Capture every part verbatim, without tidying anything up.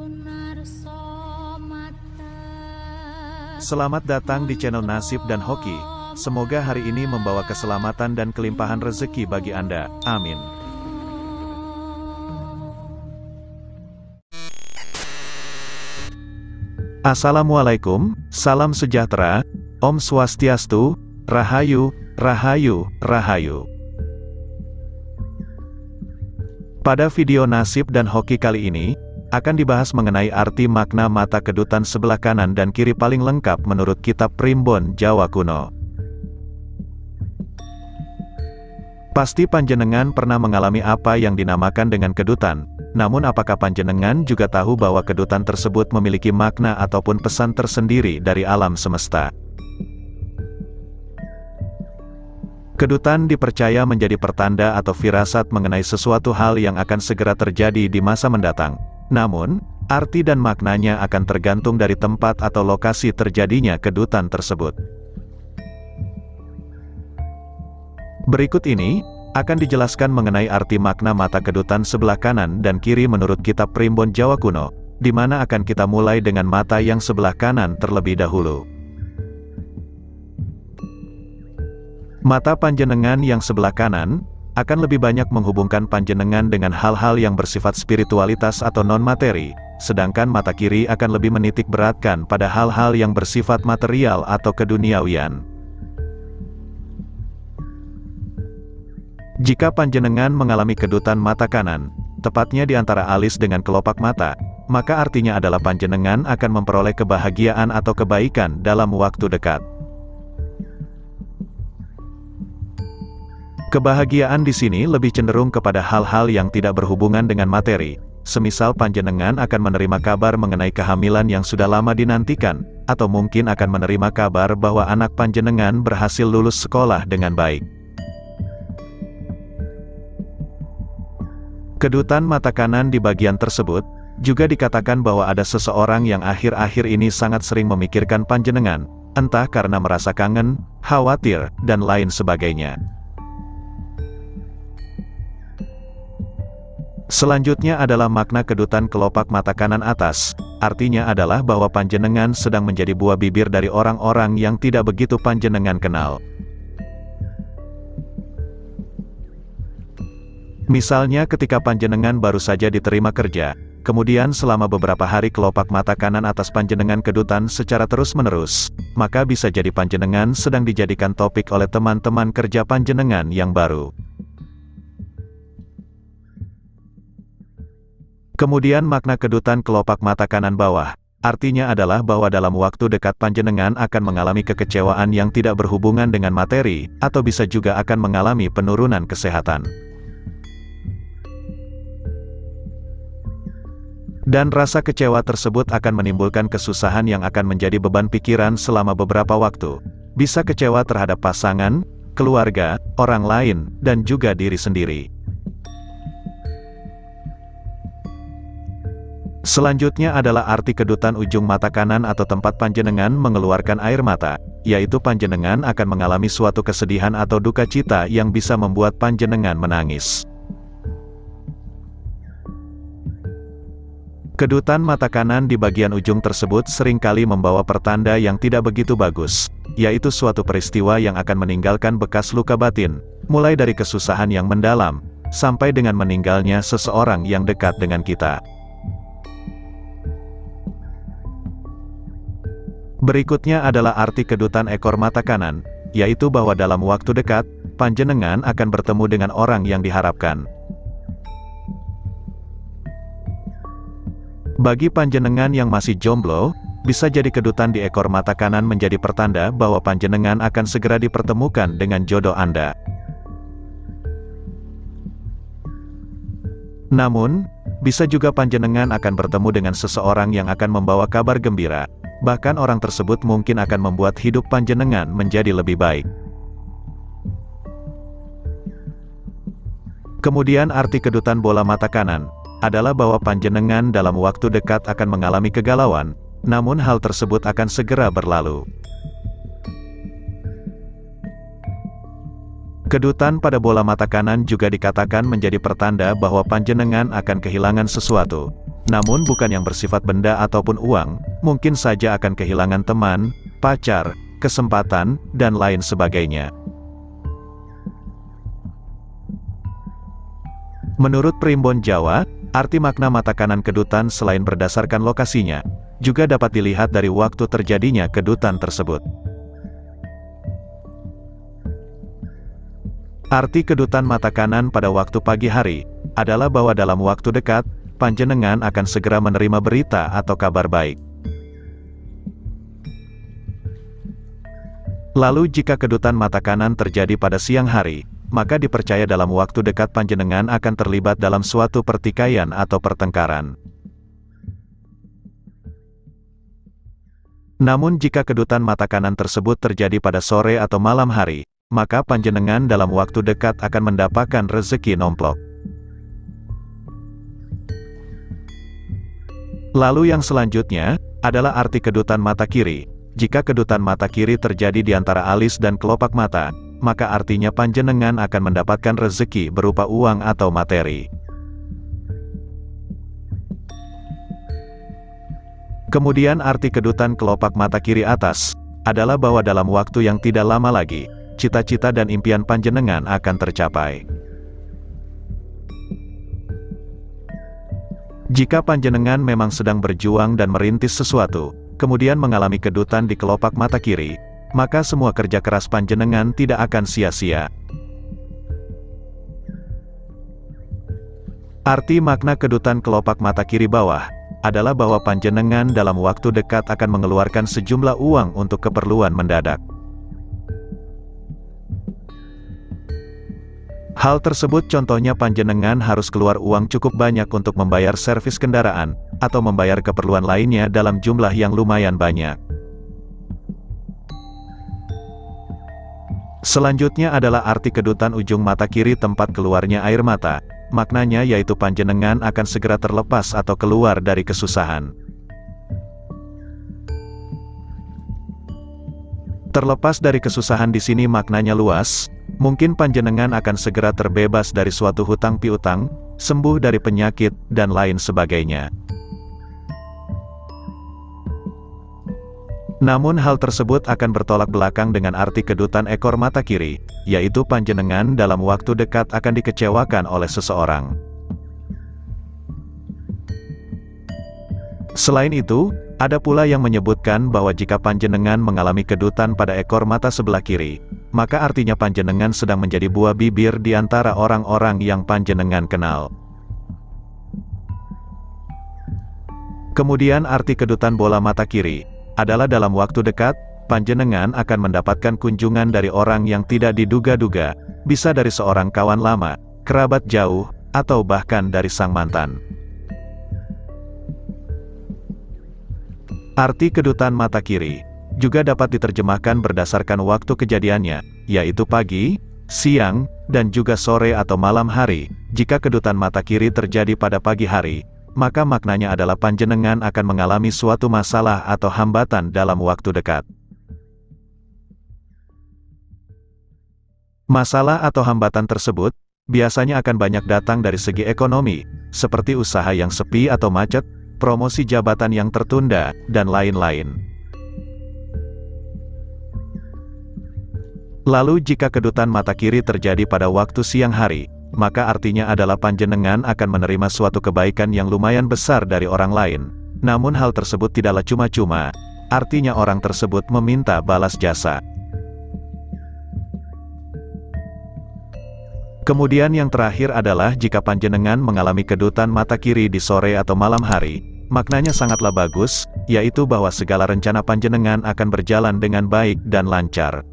Selamat datang di channel Nasib dan Hoki. Semoga hari ini membawa keselamatan dan kelimpahan rezeki bagi Anda. Amin. Assalamualaikum, salam sejahtera, Om Swastiastu, Rahayu, Rahayu, Rahayu. Pada video Nasib dan Hoki kali ini, akan dibahas mengenai arti makna mata kedutan sebelah kanan dan kiri paling lengkap menurut kitab Primbon Jawa Kuno. Pasti panjenengan pernah mengalami apa yang dinamakan dengan kedutan, namun apakah panjenengan juga tahu bahwa kedutan tersebut memiliki makna ataupun pesan tersendiri dari alam semesta? Kedutan dipercaya menjadi pertanda atau firasat mengenai sesuatu hal yang akan segera terjadi di masa mendatang. Namun, arti dan maknanya akan tergantung dari tempat atau lokasi terjadinya kedutan tersebut. Berikut ini, akan dijelaskan mengenai arti makna mata kedutan sebelah kanan dan kiri menurut kitab Primbon Jawa Kuno, di mana akan kita mulai dengan mata yang sebelah kanan terlebih dahulu. Mata panjenengan yang sebelah kanan, akan lebih banyak menghubungkan panjenengan dengan hal-hal yang bersifat spiritualitas atau non-materi, sedangkan mata kiri akan lebih menitik beratkan pada hal-hal yang bersifat material atau keduniawian. Jika panjenengan mengalami kedutan mata kanan, tepatnya di antara alis dengan kelopak mata, maka artinya adalah panjenengan akan memperoleh kebahagiaan atau kebaikan dalam waktu dekat. Kebahagiaan di sini lebih cenderung kepada hal-hal yang tidak berhubungan dengan materi, semisal panjenengan akan menerima kabar mengenai kehamilan yang sudah lama dinantikan, atau mungkin akan menerima kabar bahwa anak panjenengan berhasil lulus sekolah dengan baik. Kedutan mata kanan di bagian tersebut, juga dikatakan bahwa ada seseorang yang akhir-akhir ini sangat sering memikirkan panjenengan, entah karena merasa kangen, khawatir, dan lain sebagainya. Selanjutnya adalah makna kedutan kelopak mata kanan atas, artinya adalah bahwa panjenengan sedang menjadi buah bibir dari orang-orang yang tidak begitu panjenengan kenal. Misalnya ketika panjenengan baru saja diterima kerja, kemudian selama beberapa hari kelopak mata kanan atas panjenengan kedutan secara terus-menerus, maka bisa jadi panjenengan sedang dijadikan topik oleh teman-teman kerja panjenengan yang baru. Kemudian makna kedutan kelopak mata kanan bawah, artinya adalah bahwa dalam waktu dekat panjenengan akan mengalami kekecewaan yang tidak berhubungan dengan materi, atau bisa juga akan mengalami penurunan kesehatan. Dan rasa kecewa tersebut akan menimbulkan kesusahan yang akan menjadi beban pikiran selama beberapa waktu. Bisa kecewa terhadap pasangan, keluarga, orang lain, dan juga diri sendiri. Selanjutnya adalah arti kedutan ujung mata kanan atau tempat panjenengan mengeluarkan air mata, yaitu panjenengan akan mengalami suatu kesedihan atau duka cita yang bisa membuat panjenengan menangis. Kedutan mata kanan di bagian ujung tersebut seringkali membawa pertanda yang tidak begitu bagus, yaitu suatu peristiwa yang akan meninggalkan bekas luka batin, mulai dari kesusahan yang mendalam, sampai dengan meninggalnya seseorang yang dekat dengan kita. Berikutnya adalah arti kedutan ekor mata kanan, yaitu bahwa dalam waktu dekat, panjenengan akan bertemu dengan orang yang diharapkan. Bagi panjenengan yang masih jomblo, bisa jadi kedutan di ekor mata kanan menjadi pertanda bahwa panjenengan akan segera dipertemukan dengan jodoh Anda. Namun, bisa juga panjenengan akan bertemu dengan seseorang yang akan membawa kabar gembira. Bahkan orang tersebut mungkin akan membuat hidup panjenengan menjadi lebih baik. Kemudian arti kedutan bola mata kanan, adalah bahwa panjenengan dalam waktu dekat akan mengalami kegalauan, namun hal tersebut akan segera berlalu. Kedutan pada bola mata kanan juga dikatakan menjadi pertanda bahwa panjenengan akan kehilangan sesuatu. namun bukan yang bersifat benda ataupun uang, mungkin saja akan kehilangan teman, pacar, kesempatan, dan lain sebagainya. Menurut Primbon Jawa, arti makna mata kanan kedutan selain berdasarkan lokasinya, juga dapat dilihat dari waktu terjadinya kedutan tersebut. Arti kedutan mata kanan pada waktu pagi hari, adalah bahwa dalam waktu dekat, panjenengan akan segera menerima berita atau kabar baik. Lalu jika kedutan mata kanan terjadi pada siang hari, maka dipercaya dalam waktu dekat panjenengan akan terlibat dalam suatu pertikaian atau pertengkaran. Namun jika kedutan mata kanan tersebut terjadi pada sore atau malam hari, maka panjenengan dalam waktu dekat akan mendapatkan rezeki nomplok. Lalu yang selanjutnya, adalah arti kedutan mata kiri. Jika kedutan mata kiri terjadi di antara alis dan kelopak mata, maka artinya panjenengan akan mendapatkan rezeki berupa uang atau materi. Kemudian arti kedutan kelopak mata kiri atas, adalah bahwa dalam waktu yang tidak lama lagi, cita-cita dan impian panjenengan akan tercapai. Jika panjenengan memang sedang berjuang dan merintis sesuatu, kemudian mengalami kedutan di kelopak mata kiri, maka semua kerja keras panjenengan tidak akan sia-sia. Arti makna kedutan kelopak mata kiri bawah, adalah bahwa panjenengan dalam waktu dekat akan mengeluarkan sejumlah uang untuk keperluan mendadak. Hal tersebut contohnya panjenengan harus keluar uang cukup banyak untuk membayar servis kendaraan, atau membayar keperluan lainnya dalam jumlah yang lumayan banyak. Selanjutnya adalah arti kedutan ujung mata kiri tempat keluarnya air mata, maknanya yaitu panjenengan akan segera terlepas atau keluar dari kesusahan. Terlepas dari kesusahan di sini maknanya luas, mungkin panjenengan akan segera terbebas dari suatu hutang piutang, sembuh dari penyakit, dan lain sebagainya. Namun hal tersebut akan bertolak belakang dengan arti kedutan ekor mata kiri, yaitu panjenengan dalam waktu dekat akan dikecewakan oleh seseorang. Selain itu, ada pula yang menyebutkan bahwa jika panjenengan mengalami kedutan pada ekor mata sebelah kiri, maka artinya panjenengan sedang menjadi buah bibir di antara orang-orang yang panjenengan kenal. Kemudian arti kedutan bola mata kiri, adalah dalam waktu dekat, panjenengan akan mendapatkan kunjungan dari orang yang tidak diduga-duga, bisa dari seorang kawan lama, kerabat jauh, atau bahkan dari sang mantan. Arti kedutan mata kiri juga dapat diterjemahkan berdasarkan waktu kejadiannya, yaitu pagi, siang, dan juga sore atau malam hari. Jika kedutan mata kiri terjadi pada pagi hari, maka maknanya adalah panjenengan akan mengalami suatu masalah atau hambatan dalam waktu dekat. Masalah atau hambatan tersebut biasanya akan banyak datang dari segi ekonomi, seperti usaha yang sepi atau macet, promosi jabatan yang tertunda, dan lain-lain. Lalu jika kedutan mata kiri terjadi pada waktu siang hari, maka artinya adalah panjenengan akan menerima suatu kebaikan yang lumayan besar dari orang lain. Namun hal tersebut tidaklah cuma-cuma, artinya orang tersebut meminta balas jasa. Kemudian yang terakhir adalah jika panjenengan mengalami kedutan mata kiri di sore atau malam hari, maknanya sangatlah bagus, yaitu bahwa segala rencana panjenengan akan berjalan dengan baik dan lancar.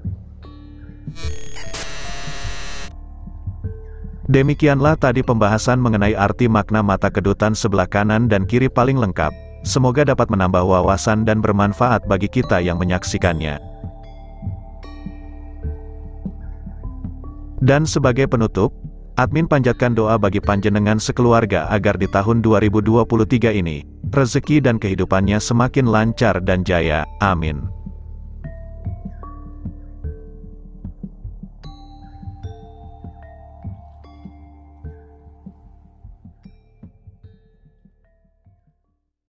Demikianlah tadi pembahasan mengenai arti makna mata kedutan sebelah kanan dan kiri paling lengkap. Semoga dapat menambah wawasan dan bermanfaat bagi kita yang menyaksikannya. Dan sebagai penutup, admin panjatkan doa bagi panjenengan sekeluarga agar di tahun dua ribu dua puluh tiga ini, rezeki dan kehidupannya semakin lancar dan jaya. Amin.